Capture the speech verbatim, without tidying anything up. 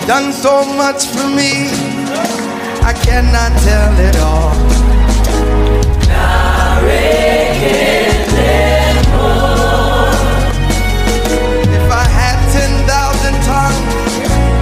done so much for me, I cannot tell it all.